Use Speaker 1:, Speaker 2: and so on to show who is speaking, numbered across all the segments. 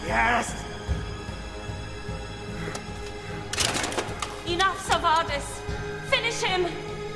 Speaker 1: Yes!
Speaker 2: Enough, Sir Vardis! Finish him!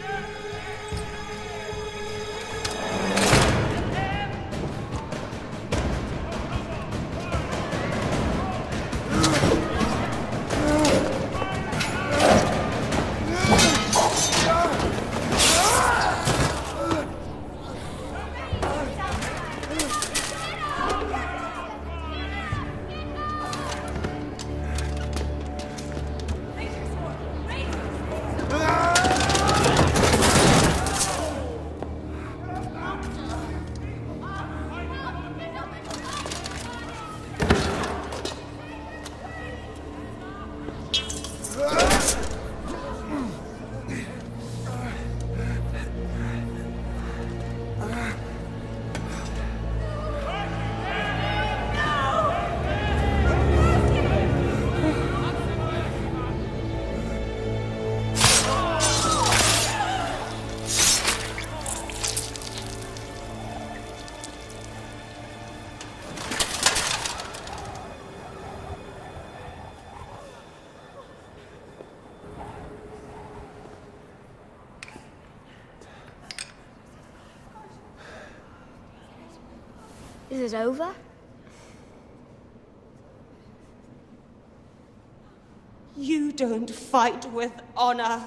Speaker 3: Is it over?
Speaker 2: You don't fight with honor.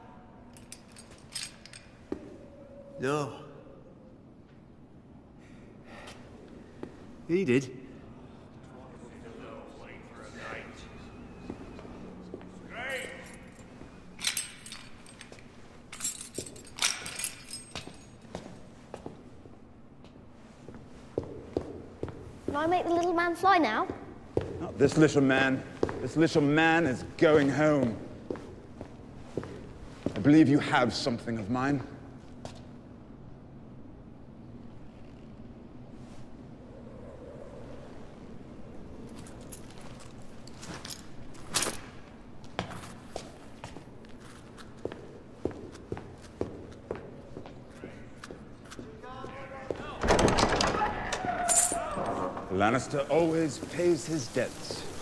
Speaker 1: No. He did.
Speaker 3: Can I make the little man fly now?
Speaker 4: Not this little man. This little man is going home. I believe you have something of mine. Lannister always pays his debts.